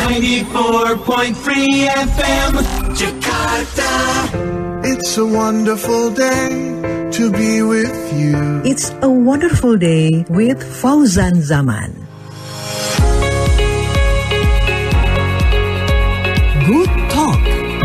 94.3 FM Jakarta. It's a wonderful day to be with you. It's a wonderful day with Fauzan Zaman. Good Talk.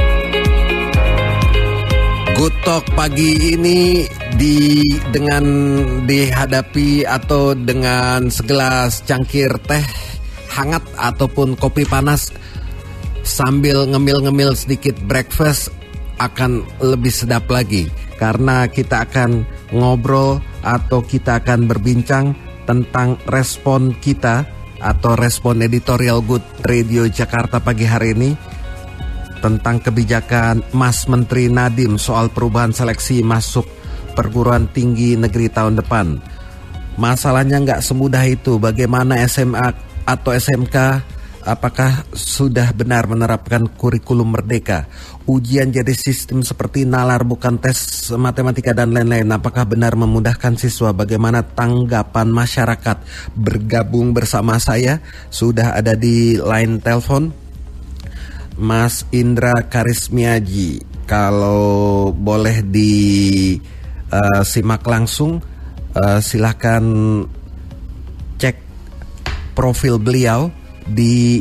Good Talk pagi ini dengan dihadapi atau dengan segelas cangkir teh hangat ataupun kopi panas sambil ngemil-ngemil sedikit breakfast akan lebih sedap lagi karena kita akan ngobrol atau kita akan berbincang tentang respon kita atau respon editorial Good Radio Jakarta pagi hari ini tentang kebijakan Mas Menteri Nadiem soal perubahan seleksi masuk perguruan tinggi negeri tahun depan. Masalahnya nggak semudah itu. Bagaimana SMA atau SMK apakah sudah benar menerapkan kurikulum merdeka? Ujian jadi sistem seperti nalar bukan tes matematika dan lain-lain. Apakah benar memudahkan siswa? Bagaimana tanggapan masyarakat? Bergabung bersama saya sudah ada di line telepon Mas Indra Karismiaji. Kalau boleh disimak langsung, silahkan cek profil beliau di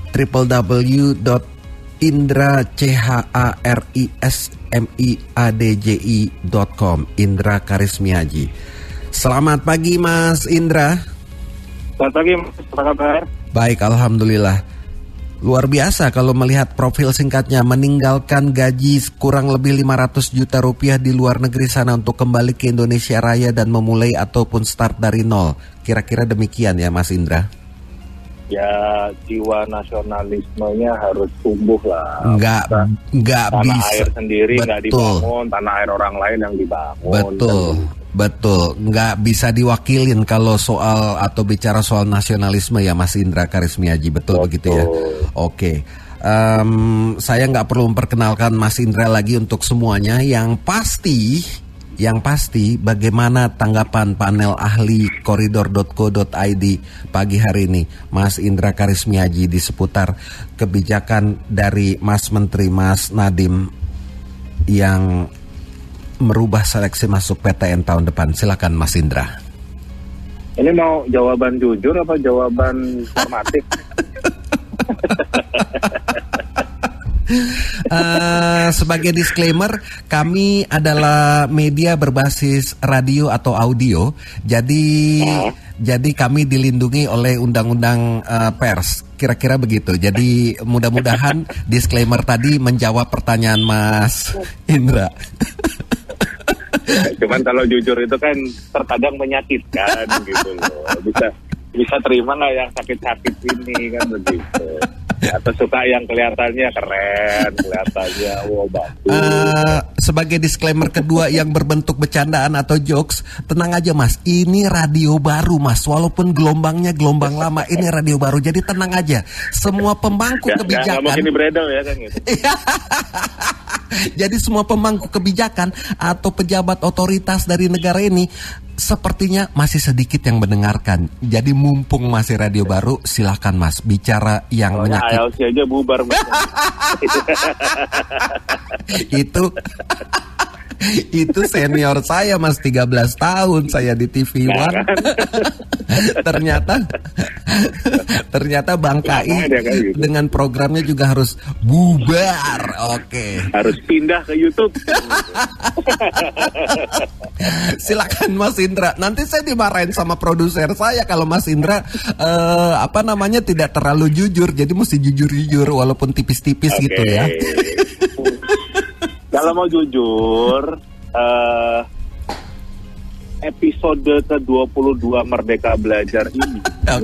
www.indracharismiadji.com. Indra Karismiaji. Selamat pagi Mas Indra. Selamat pagi Mas, apa kabar? Baik, alhamdulillah. Luar biasa kalau melihat profil singkatnya, meninggalkan gaji kurang lebih 500 juta rupiah di luar negeri sana untuk kembali ke Indonesia Raya dan memulai ataupun start dari nol. Kira-kira demikian ya Mas Indra? Ya, jiwa nasionalismenya harus tumbuh lah. Nggak tanah bisa. Air sendiri nggak dibangun, tanah air orang lain yang dibangun. Betul. Nggak bisa diwakilin kalau soal atau bicara soal nasionalisme ya Mas Indra Karismiaji. Betul begitu ya? Oke. Saya nggak perlu memperkenalkan Mas Indra lagi untuk semuanya. Yang pasti bagaimana tanggapan panel ahli koridor.co.id pagi hari ini Mas Indra Karismiaji di seputar kebijakan dari Mas Menteri Mas Nadiem yang merubah seleksi masuk PTN tahun depan. Silakan Mas Indra. Ini mau jawaban jujur apa jawaban formatif? Sebagai disclaimer, kami adalah media berbasis radio atau audio. Jadi kami dilindungi oleh undang-undang pers. Kira-kira begitu. Jadi mudah-mudahan disclaimer tadi menjawab pertanyaan Mas Indra. Cuman kalau jujur itu kan terkadang menyakitkan gitu loh. Bisa terima nggak yang sakit-sakit ini kan begitu. Atau suka yang kelihatannya keren, kelihatannya bagus. Sebagai disclaimer kedua yang berbentuk bercandaan atau jokes, tenang aja Mas, ini radio baru Mas. Walaupun gelombangnya gelombang lama, ini radio baru. Jadi tenang aja. Semua pemangku kebijakan. Nggak mungkin beredel ya kan gitu. Jadi semua pemangku kebijakan atau pejabat otoritas dari negara ini sepertinya masih sedikit yang mendengarkan. Jadi mumpung masih radio baru, silakan Mas bicara yang menyakit. ILC aja bubar Mas. Itu senior saya Mas, 13 tahun saya di TV One. Ternyata Bang KI dengan programnya juga harus bubar. Oke. Harus pindah ke YouTube. Silakan Mas Indra. Nanti saya dimarahin sama produser saya kalau Mas Indra tidak terlalu jujur. Jadi mesti jujur-jujur walaupun tipis-tipis gitu ya. Kalau mau jujur, episode ke-22 Merdeka Belajar ini,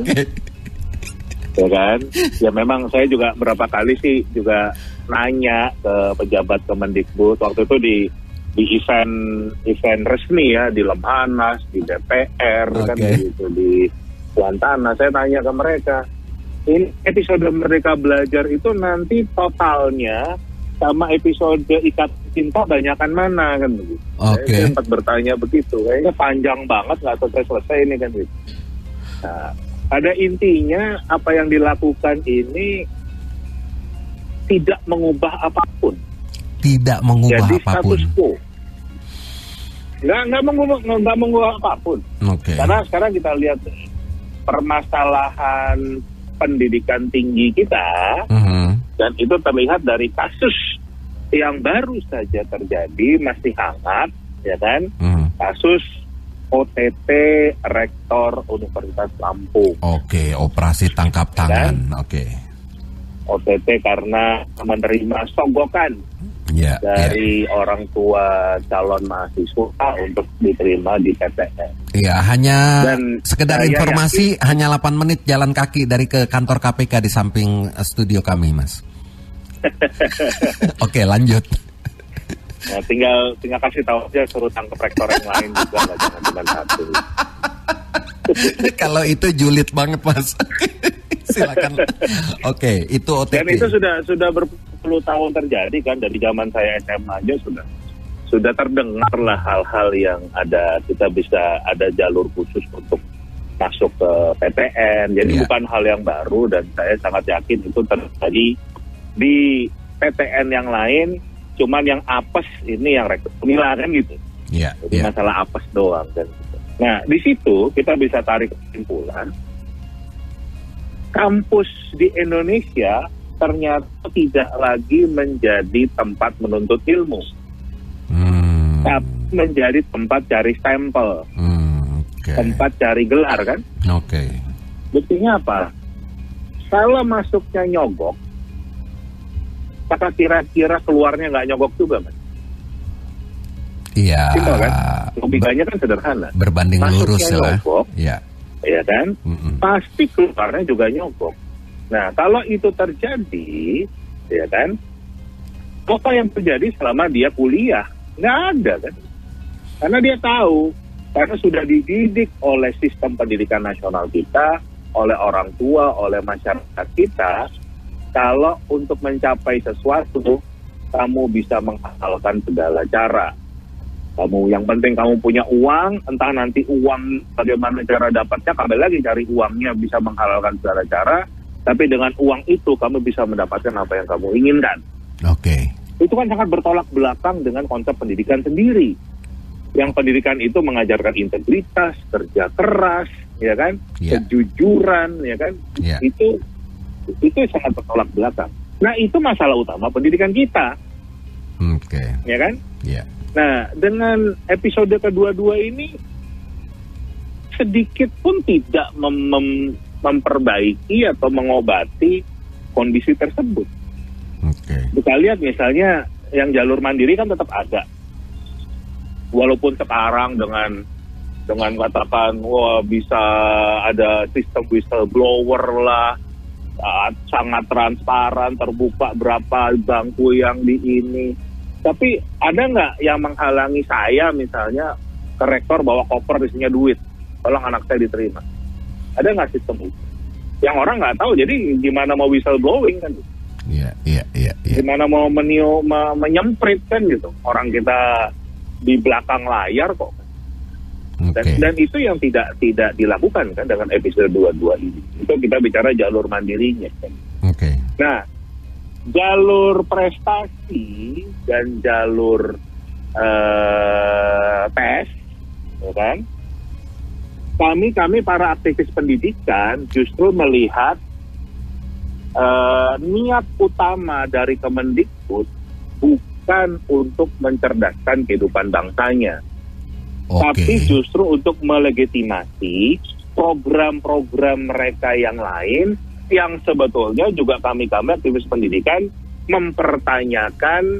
ya kan? Ya memang saya juga berapa kali sih juga nanya ke pejabat Kemendikbud waktu itu di event resmi ya, di Lemhanas, di DPR kan gitu, di Lantana. Saya tanya ke mereka, ini episode Merdeka Belajar itu nanti totalnya sama episode Ikat Cinta banyakan mana kan begitu. Saya sempat bertanya begitu, kayaknya panjang banget nggak selesai ini kan gitu. Nah, pada intinya apa yang dilakukan ini tidak mengubah apapun. Tidak mengubah Jadi apapun. status quo. Nggak mengubah apapun. Oke. Karena sekarang kita lihat permasalahan pendidikan tinggi kita, dan itu terlihat dari kasus yang baru saja terjadi, masih hangat, ya kan? Kasus OTT Rektor Universitas Lampung. Oke, operasi tangkap tangan. Oke. OTT karena menerima sogokan Ya, dari orang tua calon mahasiswa untuk diterima di PTN. ya, hanya Dan sekedar saya informasi, hanya 8 menit jalan kaki dari ke kantor KPK di samping studio kami, Mas. Oke, lanjut. Nah, tinggal kasih tahu aja, suruh tangkap rektor yang lain juga, nggak jangan cuma satu. Kalau itu julid banget, Mas. Silakan. Oke, itu OTT. Dan itu sudah berpuluh tahun terjadi kan, dari zaman saya SMA aja sudah terdengar lah hal-hal yang ada, kita bisa ada jalur khusus untuk masuk ke PTN. Jadi bukan hal yang baru, dan saya sangat yakin itu terjadi di PTN yang lain. Cuman yang apes ini yang rektor Unila kan gitu. Jadi masalah apes doang kan. Nah, di situ kita bisa tarik kesimpulan, kampus di Indonesia ternyata tidak lagi menjadi tempat menuntut ilmu, tapi menjadi tempat cari stempel, tempat cari gelar kan. Buktinya apa? Kalau masuknya nyogok, maka kira-kira keluarnya nggak nyogok juga, Mas. Iya. Simpel kan? Logikanya kan sederhana. Berbanding lurus lah. Iya. Ya kan? Pasti keluarnya juga nyogok. Nah, kalau itu terjadi, ya kan? Apa yang terjadi selama dia kuliah? Nggak ada kan? Karena dia tahu, karena sudah dididik oleh sistem pendidikan nasional kita, oleh orang tua, oleh masyarakat kita, kalau untuk mencapai sesuatu, kamu bisa menghalalkan segala cara. Yang penting kamu punya uang, entah nanti uang bagaimana cara dapatnya, kembali lagi cari uangnya, bisa menghalalkan segala cara, tapi dengan uang itu kamu bisa mendapatkan apa yang kamu inginkan. Itu kan sangat bertolak belakang dengan konsep pendidikan sendiri. Yang pendidikan itu mengajarkan integritas, kerja keras, ya kan, kejujuran, ya kan, itu sangat bertolak belakang. Nah, itu masalah utama pendidikan kita, ya kan? Nah, dengan episode kedua-dua ini sedikit pun tidak memperbaiki atau mengobati kondisi tersebut. Kita lihat misalnya yang jalur mandiri kan tetap ada, walaupun sekarang dengan katakan bisa ada sistem whistleblower lah, sangat transparan, terbuka berapa bangku yang di ini. Tapi ada nggak yang menghalangi saya misalnya ke rektor bawa koper isinya duit, tolong anak saya diterima? Ada nggak sistem itu? Yang orang nggak tahu, jadi gimana mau whistleblowing kan? Gimana mau menyemprit kan gitu? Orang kita di belakang layar kok. Dan itu yang tidak dilakukan kan dengan episode 22 ini. Itu kita bicara jalur mandirinya kan. Nah, jalur prestasi dan jalur tes, ya kan? Kami para aktivis pendidikan justru melihat niat utama dari Kemendikbud bukan untuk mencerdaskan kehidupan bangsanya, tapi justru untuk melegitimasi program-program mereka yang lain yang sebetulnya juga kami aktivis pendidikan mempertanyakan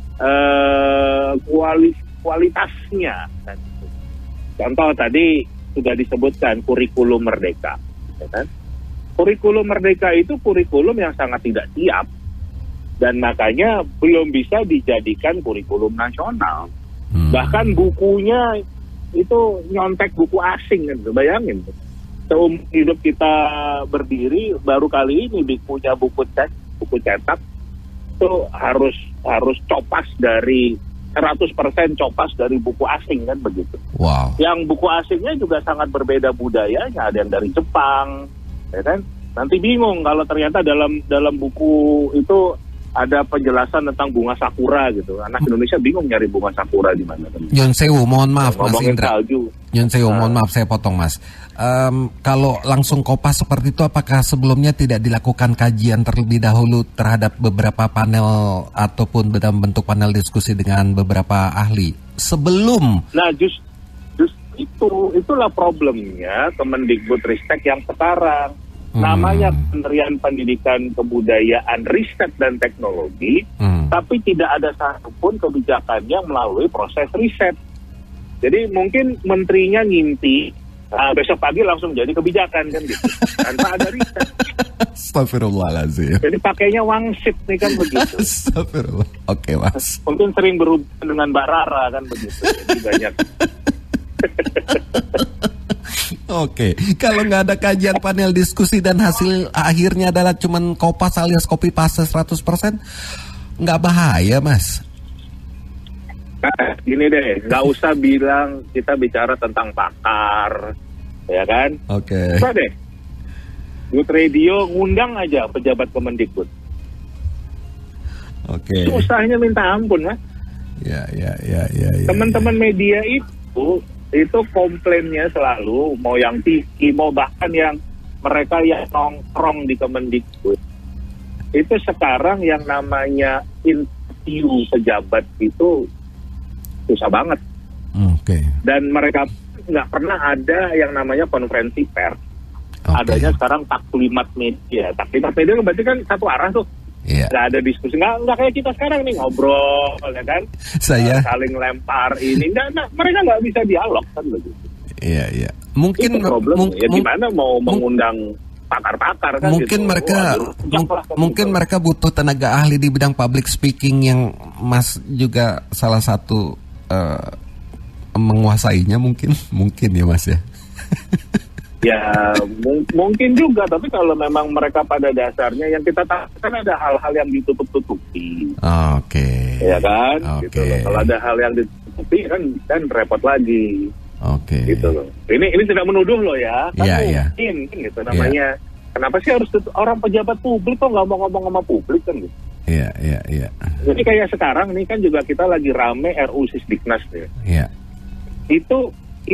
kualitasnya. Contoh tadi sudah disebutkan kurikulum merdeka, ya kan? Kurikulum merdeka itu kurikulum yang sangat tidak siap, dan makanya belum bisa dijadikan kurikulum nasional. Bahkan bukunya itu nyontek buku asing kan, bayangin. Seumur hidup kita berdiri baru kali ini punya buku cetak itu harus copas dari 100% copas dari buku asing kan begitu. Yang buku asingnya juga sangat berbeda budayanya, ada yang dari Jepang, ya kan? Nanti bingung kalau ternyata dalam buku itu ada penjelasan tentang bunga sakura gitu. Anak Indonesia bingung nyari bunga sakura di mana. Nyon Sewu, mohon maaf Mas Ngomongin Indra. salju. Nyon Sewu, mohon maaf saya potong Mas. Kalau langsung Kopas seperti itu, apakah sebelumnya tidak dilakukan kajian terlebih dahulu terhadap beberapa panel ataupun dalam bentuk panel diskusi dengan beberapa ahli sebelum? Nah, itulah problemnya Kemendikbudristek yang sekarang. Namanya Kementerian Pendidikan, Kebudayaan, Riset dan Teknologi, tapi tidak ada satupun kebijakannya melalui proses riset. Jadi mungkin menterinya ngimpi, besok pagi langsung jadi kebijakan kan gitu, tanpa ada riset. Astagfirullahaladzim. Jadi pakainya wangsit nih kan begitu. Astagfirullah. Oke Mas. Mungkin sering berhubungan dengan Mbak Rara kan begitu. Jadi banyak. Oke, kalau nggak ada kajian panel diskusi dan hasil akhirnya adalah cuman Kopas alias copy paste 100%, nggak bahaya Mas? Nah, gini deh, nggak usah bilang kita bicara tentang pakar, ya kan? Oke. Usah deh, Good Radio ngundang aja pejabat Kemendikbud. Oke. Usahanya minta ampun kan? Ya. Teman-teman media itu komplainnya selalu, mau yang TV, mau bahkan yang mereka yang nongkrong di Kemendikbud, itu sekarang yang namanya interview pejabat itu susah banget. Oke. Dan mereka nggak pernah ada yang namanya konferensi pers. Adanya sekarang taklimat media. Taklimat media berarti kan satu arah tuh. Iya. Nggak ada diskusi, nggak kayak kita sekarang nih ngobrol, ya kan? Saya saling lempar ini, mereka nggak bisa dialog kan begitu. Iya. Mungkin gimana mau mengundang pakar-pakar kan? Mungkin gitu. Mungkin mereka butuh tenaga ahli di bidang public speaking yang Mas juga salah satu menguasainya mungkin ya Mas ya. Ya mungkin juga, tapi kalau memang mereka pada dasarnya yang kita tahu kan ada hal-hal yang ditutup-tutupi. Oke. Ya kan? Oke. Gitu loh. Kalau ada hal yang ditutupi kan repot lagi. Oke. Gitu loh. Ini tidak menuduh loh ya. Kan mungkin kan gitu namanya. Kenapa sih harus orang pejabat publik kok nggak mau ngomong sama publik kan gitu? Iya. Jadi kayak sekarang nih kan juga kita lagi rame RUU Sisdiknas ya. Iya. Itu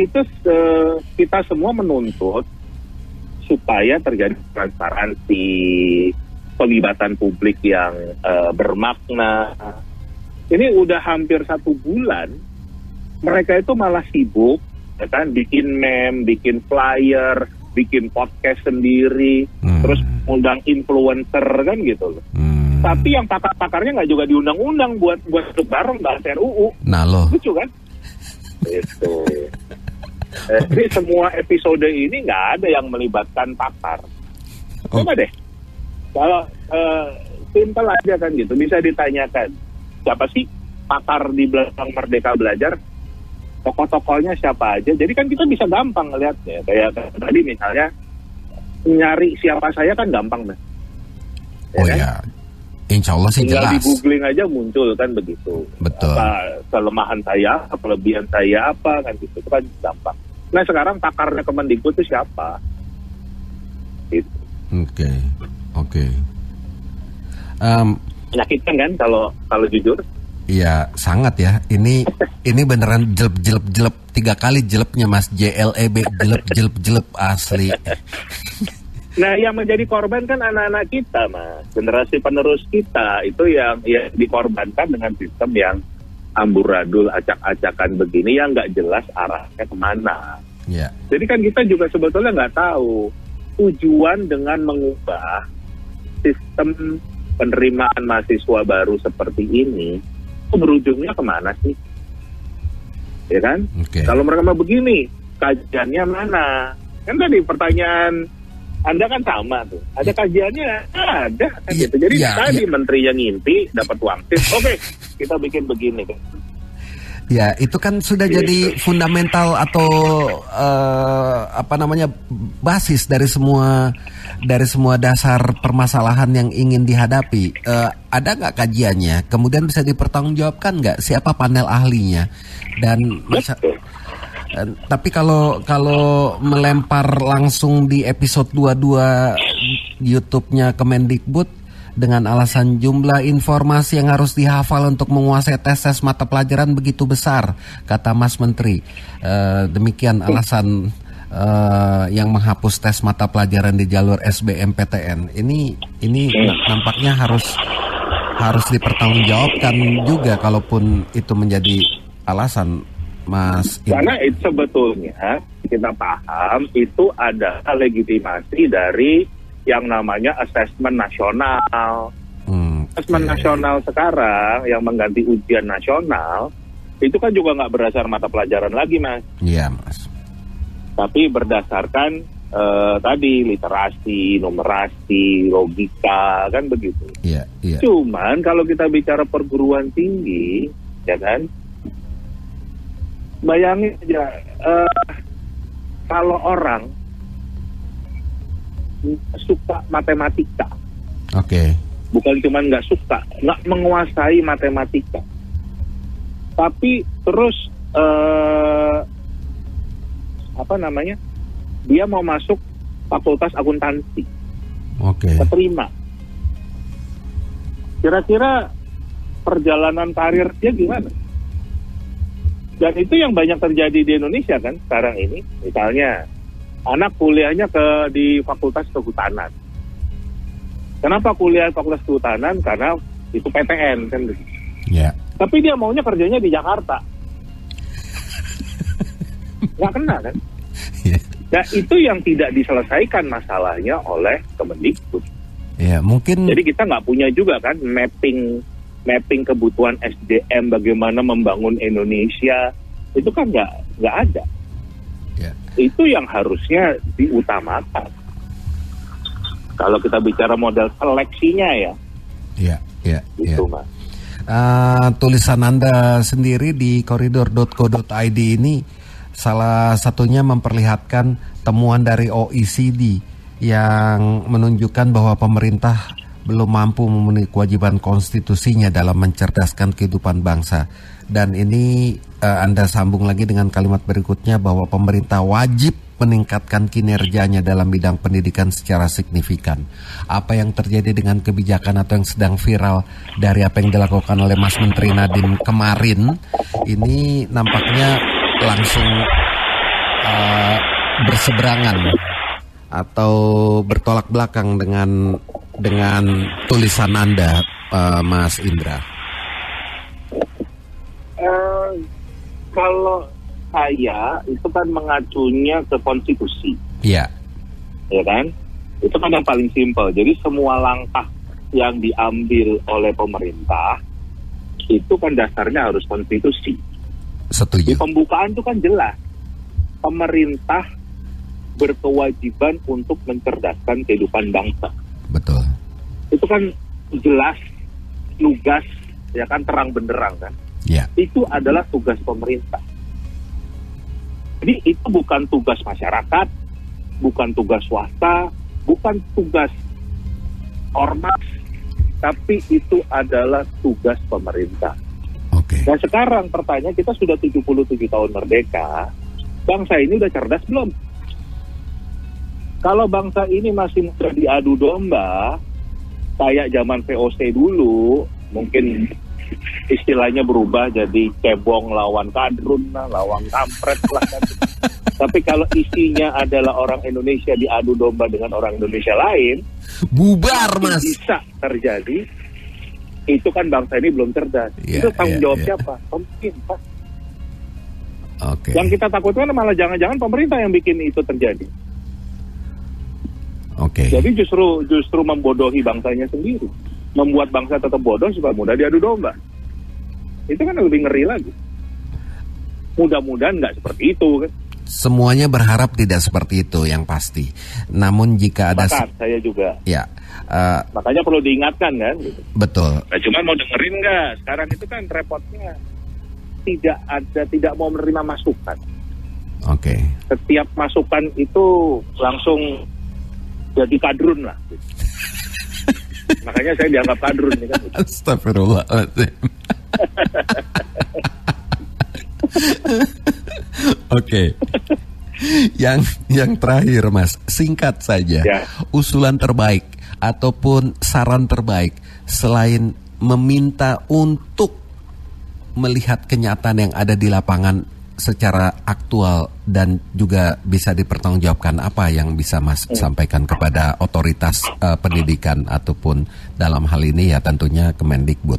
kita semua menuntut supaya terjadi transparansi, pelibatan publik yang bermakna. Ini udah hampir 1 bulan, mereka itu malah sibuk, ya kan, bikin meme, bikin flyer, bikin podcast sendiri, terus undang influencer kan gitu loh. Tapi yang pakar-pakarnya nggak juga diundang-undang buat duduk bareng bahas RUU. Nah loh. Lucu kan? Itu. Jadi semua episode ini nggak ada yang melibatkan pakar. Coba deh, kalau simpel aja kan gitu, bisa ditanyakan siapa sih pakar di belakang Merdeka Belajar, tokoh-tokohnya siapa aja. Jadi kan kita bisa gampang ngeliatnya. Kayak tadi misalnya nyari siapa saya kan gampang nih. Oh ya. Insya Allah sih tinggal jelas. Di googling aja muncul kan begitu. Betul. Apa kelemahan saya, apa kelebihan saya apa kan gitu. Itu kan gampang. Nah sekarang pakarnya Kemendikbud itu siapa? Gitu. Oke. Menyakitkan kan kalau jujur? Iya sangat ya. Ini beneran jelep 3 kali jelepnya Mas. JLEB jelep asli. Nah, yang menjadi korban kan anak-anak kita, Mas. Generasi penerus kita itu yang dikorbankan dengan sistem yang amburadul, acak-acakan begini yang nggak jelas arahnya kemana. Yeah. Jadi kan kita juga sebetulnya nggak tahu tujuan dengan mengubah sistem penerimaan mahasiswa baru seperti ini itu berujungnya kemana sih? Ya kan? Okay. Kalau mereka mau begini, kajiannya mana? Kan tadi pertanyaan Anda kan sama tuh. Ada kajiannya? Ada. Kan gitu. Jadi tadi menteri yang ngimpi dapat wangsit. Oke, kita bikin begini kan. Ya, itu kan sudah jadi fundamental atau basis dari semua dasar permasalahan yang ingin dihadapi. Ada nggak kajiannya? Kemudian bisa dipertanggungjawabkan nggak siapa panel ahlinya? Dan tapi kalau melempar langsung di episode 22 YouTube-nya Kemendikbud, dengan alasan jumlah informasi yang harus dihafal untuk menguasai tes mata pelajaran begitu besar, kata Mas Menteri. Demikian alasan yang menghapus tes mata pelajaran di jalur SBMPTN. Ini nampaknya harus dipertanggungjawabkan juga kalaupun itu menjadi alasan, Mas. Karena itu sebetulnya kita paham itu ada legitimasi dari yang namanya asesmen nasional. Asesmen nasional sekarang yang mengganti ujian nasional itu kan juga nggak berdasar mata pelajaran lagi, Mas. Iya, Mas. Tapi berdasarkan tadi literasi, numerasi, logika, kan begitu. Iya. Cuman kalau kita bicara perguruan tinggi, ya kan, bayangin aja kalau orang suka matematika, bukan cuma nggak suka, nggak menguasai matematika, tapi terus dia mau masuk fakultas akuntansi, keterima. Kira-kira perjalanan karir dia gimana? Dan itu yang banyak terjadi di Indonesia kan sekarang ini. Misalnya anak kuliahnya di fakultas kehutanan. Kenapa kuliah fakultas kehutanan? Karena itu PTN kan. Tapi dia maunya kerjanya di Jakarta. Nggak kena kan? Nah itu yang tidak diselesaikan masalahnya oleh Kemendikbud. Mungkin. Jadi kita nggak punya juga kan mapping kebutuhan SDM bagaimana membangun Indonesia itu kan nggak ada. Itu yang harusnya diutamakan. Kalau kita bicara model seleksinya ya. Gitu, Mas. Tulisan Anda sendiri di koridor.co.id ini salah satunya memperlihatkan temuan dari OECD yang menunjukkan bahwa pemerintah belum mampu memenuhi kewajiban konstitusinya dalam mencerdaskan kehidupan bangsa. Dan ini Anda sambung lagi dengan kalimat berikutnya bahwa pemerintah wajib meningkatkan kinerjanya dalam bidang pendidikan secara signifikan. Apa yang terjadi dengan kebijakan atau yang sedang viral dari apa yang dilakukan oleh Mas Menteri Nadiem kemarin, ini nampaknya langsung berseberangan atau bertolak belakang dengan tulisan Anda, Mas Indra. Kalau saya itu kan mengacunya ke konstitusi. Ya kan? Itu kan yang paling simpel. Jadi semua langkah yang diambil oleh pemerintah itu kan dasarnya harus konstitusi. Setuju. Di pembukaan itu kan jelas. Pemerintah berkewajiban untuk mencerdaskan kehidupan bangsa. Betul. Itu kan jelas, lugas, ya kan, terang benderang kan. Itu adalah tugas pemerintah. Jadi itu bukan tugas masyarakat, bukan tugas swasta, bukan tugas ormas, tapi itu adalah tugas pemerintah. Nah sekarang pertanyaan, kita sudah 77 tahun merdeka, bangsa ini udah cerdas belum? Kalau bangsa ini masih mudah diadu domba, kayak zaman VOC dulu, mungkin istilahnya berubah jadi cebong lawan kadrun lah, lawan kampret lah kan. Tapi kalau isinya adalah orang Indonesia diadu domba dengan orang Indonesia lain, bubar, Mas. Bisa terjadi. Itu kan bangsa ini belum cerdas. Itu tanggung jawab siapa? Pemerintah. Yang kita takutkan malah jangan-jangan pemerintah yang bikin itu terjadi. Jadi justru membodohi bangsanya sendiri, membuat bangsa tetap bodoh supaya mudah diadu domba. Itu kan lebih ngeri lagi. Mudah-mudahan nggak seperti itu kan. Semuanya berharap tidak seperti itu yang pasti. Namun jika ada saya juga. Makanya perlu diingatkan kan. Gitu. Betul. Nah, cuma mau dengerin nggak? Sekarang itu kan repotnya tidak mau menerima masukan. Setiap masukan itu langsung jadi kadrun lah. Gitu. Makanya saya dianggap kadrun nih kan. Astagfirullahaladzim. Yang terakhir, Mas, singkat saja. Usulan terbaik ataupun saran terbaik selain meminta untuk melihat kenyataan yang ada di lapangan secara aktual dan juga bisa dipertanggungjawabkan, apa yang bisa Mas sampaikan kepada otoritas pendidikan ataupun dalam hal ini ya tentunya Kemendikbud?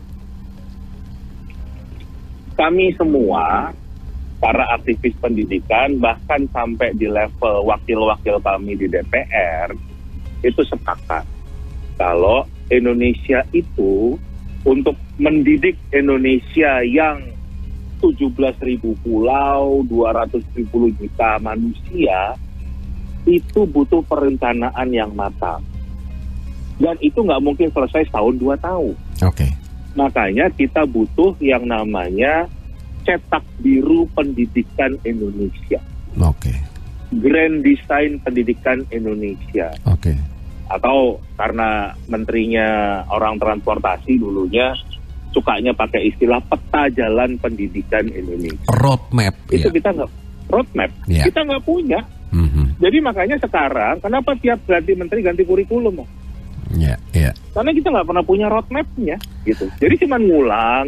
Kami semua, para aktivis pendidikan, bahkan sampai di level wakil-wakil kami di DPR, itu sepakat kalau Indonesia itu untuk mendidik Indonesia yang 17.000 pulau, 270 juta manusia, itu butuh perencanaan yang matang. Dan itu nggak mungkin selesai tahun 2 tahun. Oke. Makanya kita butuh yang namanya cetak biru pendidikan Indonesia. Oke. Grand Design Pendidikan Indonesia. Oke. Atau karena menterinya orang transportasi dulunya sukanya pakai istilah peta jalan pendidikan Indonesia. Roadmap. Itu ya. kita nggak roadmap, Ya. kita nggak punya. Mhm. Jadi makanya sekarang kenapa tiap ganti menteri ganti kurikulum? Ya, ya. Karena kita nggak pernah punya roadmapnya, gitu. Jadi cuma ngulang,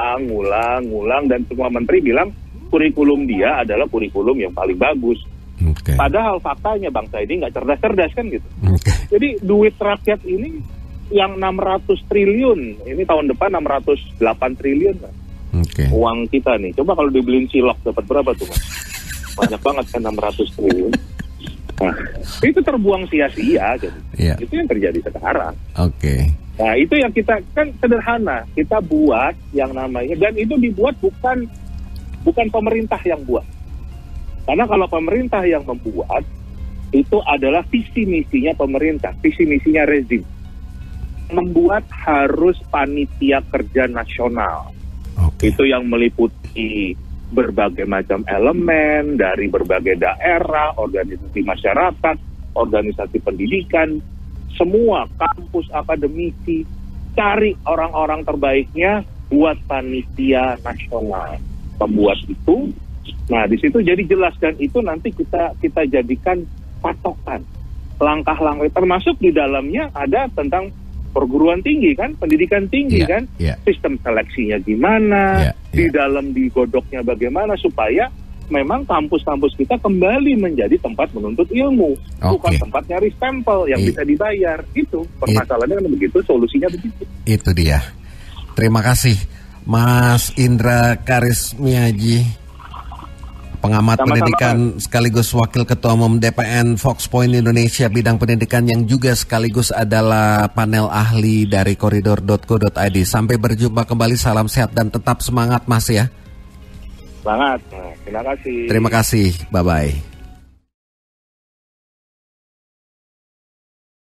dan semua menteri bilang kurikulum dia adalah kurikulum yang paling bagus. Oke. Padahal faktanya bangsa ini nggak cerdas-cerdas kan gitu. Oke. Jadi duit rakyat ini yang 600 triliun, ini tahun depan 608 triliun kan? Oke. Uang kita nih. Coba kalau dibeliin cilok dapat berapa tuh Mas? Banyak banget kan 600 triliun. Nah, itu terbuang sia-sia gitu. Iya. Itu yang terjadi sekarang. Oke. Nah, itu yang kita kan sederhana. Kita buat yang namanya, dan itu dibuat bukan pemerintah yang buat. Karena kalau pemerintah yang membuat, itu adalah visi misinya pemerintah, visi misinya rezim. Membuat harus panitia kerja nasional. Oke. Itu yang meliputi berbagai macam elemen dari berbagai daerah, organisasi masyarakat, organisasi pendidikan, semua kampus akademisi, cari orang-orang terbaiknya buat panitia nasional. Pembuat itu, nah di situ jadi jelas, dan itu nanti kita jadikan patokan langkah-langkah, termasuk di dalamnya ada tentang perguruan tinggi kan, pendidikan tinggi kan, sistem seleksinya gimana, di dalam digodoknya bagaimana supaya memang kampus-kampus kita kembali menjadi tempat menuntut ilmu, bukan tempat nyari stempel yang bisa dibayar. Itu permasalahannya kan begitu, solusinya begitu. Itu dia. Terima kasih Mas Indra Karismiaji, pengamat pendidikan sekaligus Wakil Ketua Umum DPN Fox Point Indonesia bidang pendidikan yang juga sekaligus adalah panel ahli dari koridor.co.id. Sampai berjumpa kembali, salam sehat dan tetap semangat Mas ya. Semangat, terima kasih. Terima kasih, bye-bye.